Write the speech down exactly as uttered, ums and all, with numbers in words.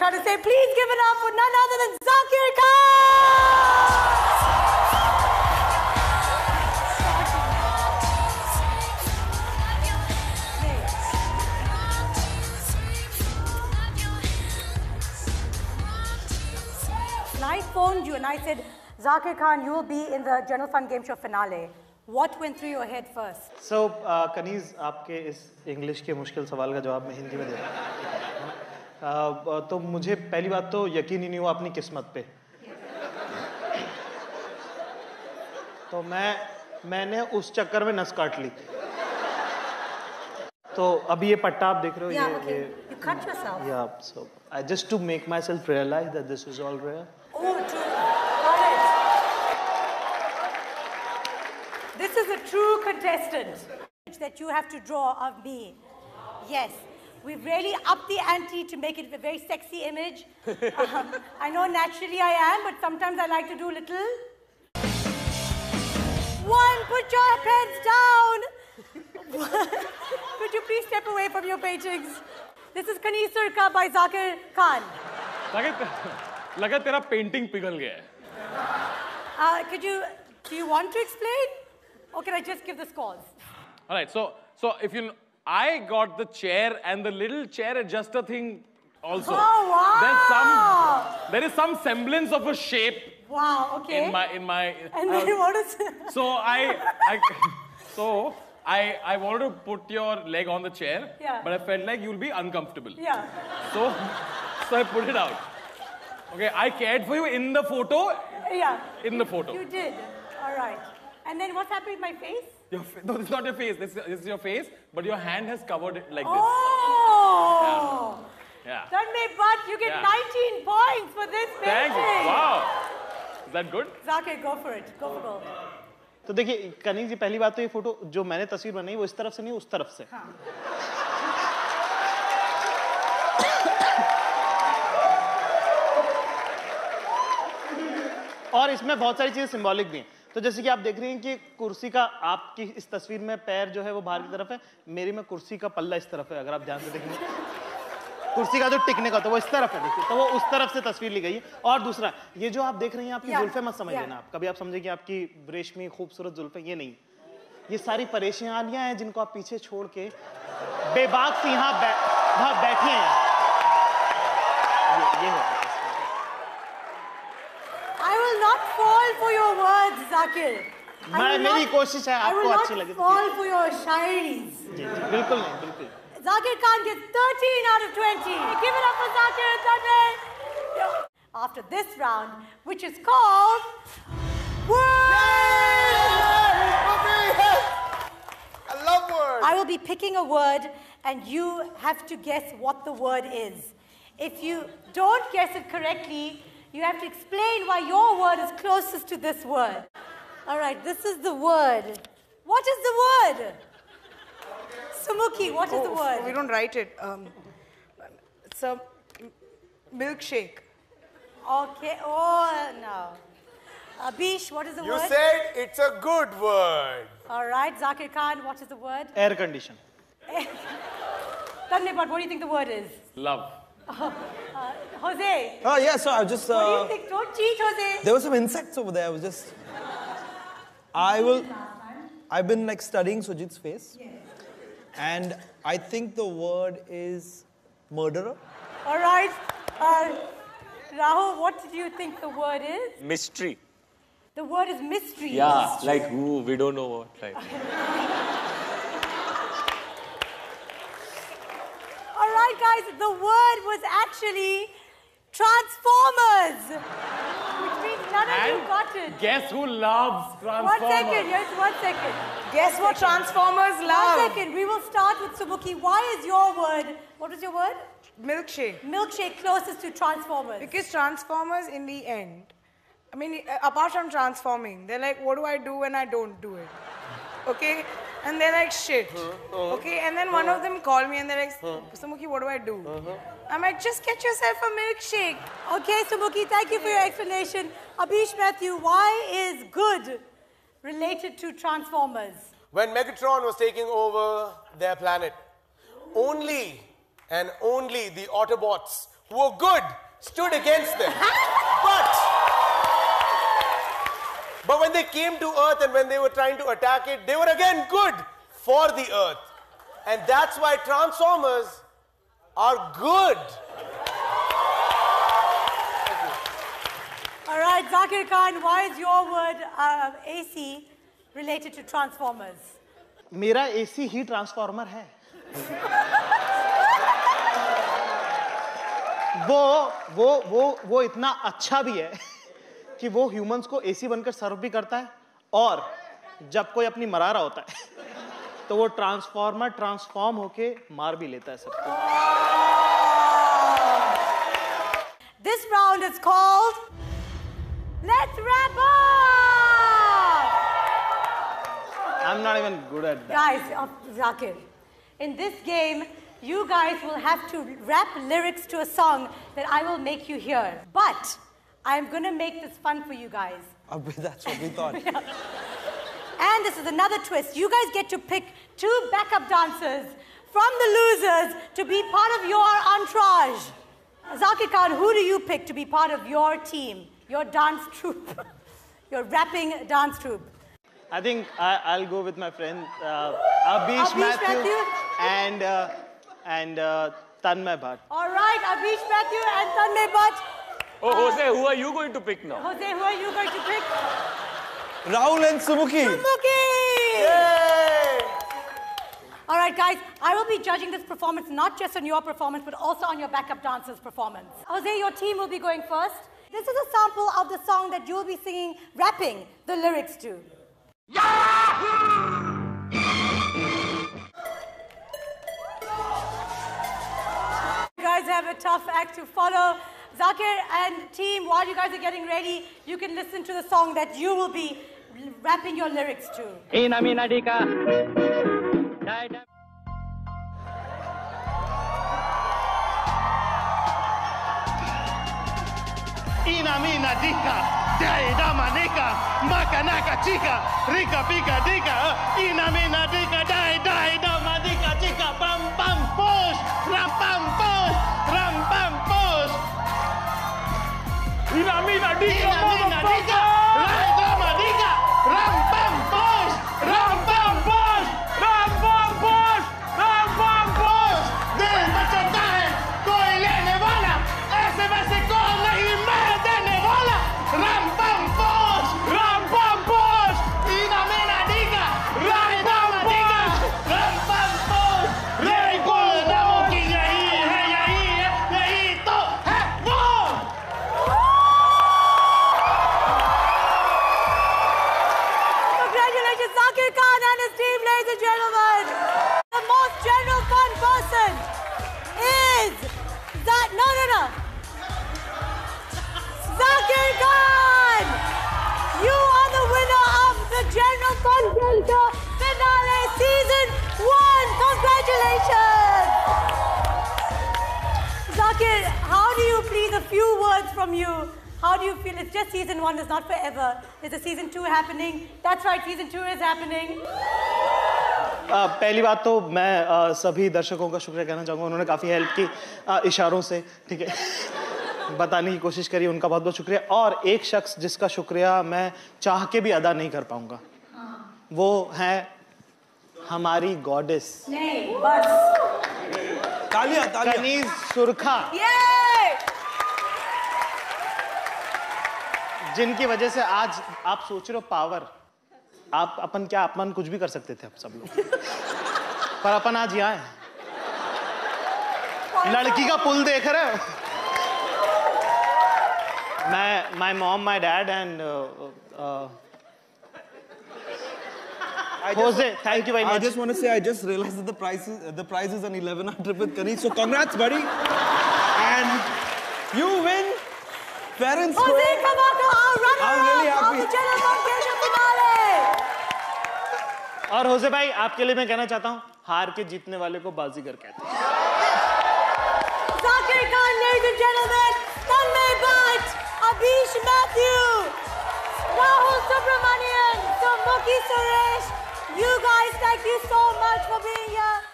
trying to say, please give it up for none other than Zakir Khan! I phoned you and I said, Zakir Khan, you will be in the General Fund Game Show finale. What went through your head first? So, uh, Kaniz, आपके इस English के मुश्किल सवाल का जवाब मैं हिंदी में दे रहा हूँ। तो मुझे पहली बात तो यकीन ही नहीं हुआ अपनी किस्मत पे। तो मैं मैंने उस चक्कर में नस काट ली। तो अभी ये पट्टा आप देख रहे हो yeah, ये, okay. ये You cut yourself. Yeah, so I just to make myself realize that this is all real. Oh, true. Got it. This is a true contestant that you have to draw of me. Yes. We've really upped the ante to make it a very sexy image. um, I know naturally I am, but sometimes I like to do little. One, put your pens down. Could you please step away from your paintings? This is Kaneez Surka by Zakir Khan. लगा लगा तेरा painting पिघल गया है. Uh, could you, do you want to explain? Or can I just give the scores? All right, so, so if you, I got the chair and the little chair adjuster thing also. Oh, wow. There's some, there is some semblance of a shape. Wow, okay. In my, in my. And uh, then what is So I, I, so I, I wanted to put your leg on the chair, yeah. but I felt like you'll be uncomfortable. Yeah. So, so I put it out. Okay, I cared for you in the photo. Yeah. In the photo. You did. All right. And then what's happening with my face? Your fa no, this is not your face. This, this is your face, but your hand has covered it like oh. this. Yeah. yeah. Tanmay Bhatt, you get yeah. nineteen points for this painting. Thank you. Wow. Is that good? Zakir, go for it. Go for gold. तो देखिए कनीज जी पहली बात तो ये photo जो मैंने तस्वीर बनाई वो इस तरफ से नहीं उस तरफ से हाँ. और इसमें बहुत सारी चीजें सिंबॉलिक भी हैं तो जैसे कि आप देख रहे हैं कि कुर्सी का आपकी इस तस्वीर में पैर जो है वो बाहर की तरफ है मेरी में कुर्सी का पल्ला इस तरफ है अगर आप ध्यान से देखेंगे कुर्सी का जो टिकने का तो वो इस तरफ है देखिए तो वो उस तरफ से तस्वीर ली गई है और दूसरा ये जो आप देख रहे हैं आपकी yeah, जुल्फे मत समझ लेना yeah. आप कभी आप समझे कि आपकी रेशमी खूबसूरत जुल्फे ये नहीं ये सारी परेशानियां हैं जिनको आप पीछे छोड़ के बेबाक से यहाँ बै, बैठे हैं ये, ये है I will not fall for your words, Zakir. मैं मेरी कोशिश है आपको अच्छी लगे I will not fall for your shines. जी जी बिल्कुल नहीं बिल्कुल Zakir Khan gets thirteen out of twenty. Give it up for Zakir and Tanmay. After this round, which is called Word! I love words. I will be picking a word and you have to guess what the word is. If you don't guess it correctly, you have to explain why your word is closest to this word. All right, this is the word. What is the word? Sumukhi, what is oh, the word? We don't write it. Um, it's a milkshake. Okay, oh no. Abhish, what is the you word? You said it's a good word. All right, Zakir Khan, what is the word? Air condition. Tanmay Bhatt, what do you think the word is? Love. Uh, uh, Jose. Oh, yeah, so I was just... Uh, what do you think? Don't cheat, Jose. There were some insects over there. I was just... I will... I've been like studying Sujit's face. Yes. And I think the word is murderer. All right. Uh, Rahul, what do you think the word is? Mystery. The word is mystery. Yeah, mystery. like ooh, we don't know what. Like. All right, guys, the word was actually Transformers. Which means none of and you got it. Guess who loves Transformers? One second, yes, one second. Guess what Transformers love? One second, we will start with Subukhi. Why is your word, what was your word? Milkshake. Milkshake closest to Transformers. Because Transformers in the end, I mean, apart from transforming, they're like, what do I do when I don't do it? Okay? And they're like, shit. Okay? And then one of them called me and they're like, Sumukhi, what do I do? I'm like, just get yourself a milkshake. Okay, Sumukhi, thank you for your explanation. Abhish Matthew, why is good related to Transformers? When Megatron was taking over their planet, only and only the Autobots were good stood against them. But, but when they came to Earth and when they were trying to attack it, they were again good for the Earth. And that's why Transformers are good. All right, Zakir Khan, why is your word uh, A C related to Transformers? मेरा A C ही transformer है. वो वो वो वो इतना अच्छा भी है कि वो ह्यूमंस को A C बनकर सर्व भी करता है, और जब कोई अपनी मरा रहा होता है तो वो ट्रांसफॉर्मर ट्रांसफॉर्म होके मार भी लेता है सबको. This round is called Let's Wrap Up! I'm not even good at that. Guys, uh, Zakir, in this game, you guys will have to rap lyrics to a song that I will make you hear. But I'm going to make this fun for you guys. Abhi, that's what we thought. Yeah. And this is another twist. You guys get to pick two backup dancers from the losers to be part of your entourage. Zakir Khan, who do you pick to be part of your team, your dance troupe, your rapping dance troupe? I think I, I'll go with my friend uh, Abhish, Abhish Matthew, Matthew. and uh, and uh, Tanmay Bhatt. All right, Abhish Matthew and Tanmay Bhatt. Oh, Jose, who are you going to pick now? Jose, who are you going to pick? Rahul and Sumuki. Sumuki! Yay! All right, guys, I will be judging this performance not just on your performance, but also on your backup dancers' performance. Jose, your team will be going first. This is a sample of the song that you'll be singing, rapping the lyrics to. Yahoo! You guys have a tough act to follow. Zakir and team, while you guys are getting ready, you can listen to the song that you will be rapping your lyrics to. Ina mina dika. Ina mina dika, dai dama nika, maka naka chica, rika pika dika. Ina mina dika, dai dai dama dika chica, pam pam push, ram pam push, ram pam push. Ina mina dika, Ina mina dika, dai dama dika, ram pam push, ram pam push, ram pam push, ram pam push. दिल बचता है कोई लेने वाला, ऐसे वैसे कौन नहीं मैं देने वाला. Ram pam push, ram pam push. Ina mina dika, dai dama dika, ram pam push. मेरे को नामों की यही है, यही है, यही तो है वो. Congratulations, Zakir Khan and his team, ladies and gentlemen. The most general fun person is that, no, no, no. Zakir Khan! You are the winner of the General Fun Filter Finale Season one. Congratulations! Zakir, how do you please, a few words from you? How do you feel? It's just season one, it's not forever. There's a season two happening. That's right, season two is happening. Uh, पहली बात तो मैं uh, सभी दर्शकों का शुक्रिया कहना चाहूँगा. उन्होंने काफ़ी हेल्प की uh, इशारों से, ठीक है, बताने की कोशिश करी. उनका बहुत बहुत शुक्रिया. और एक शख्स जिसका शुक्रिया मैं चाह के भी अदा नहीं कर पाऊँगा, वो है हमारी गॉडेस नहीं, बस. तालियां, तालियां. कनीज सुरखा, जिनकी वजह से आज आप सोच रहे हो पावर, आप अपन क्या अपन कुछ भी कर सकते थे आप सब लोग, पर अपन आज यहाँ हैं. लड़की का पुल देख रहे हो. मैं, my mom, my dad, and uh, uh, Jose, thank you very much. I just want to say, I just realized that the price is, the prize is an eleven hour trip with Kani. So congrats, buddy. And you win fair and square. Jose Cavaco, our I'm really runner-up of happy. the General Fun Filter Finale. और होसे भाई, आपके लिए मैं कहना चाहता हूँ, हार के जीतने वाले को बाजीगर कहते हैं. Zakir Khan, ladies and gentlemen, Tanmay Bhatt, Abhish Matthew, Rahul Subramanian, Sumuki Suresh. You guys, thank you so much for being here.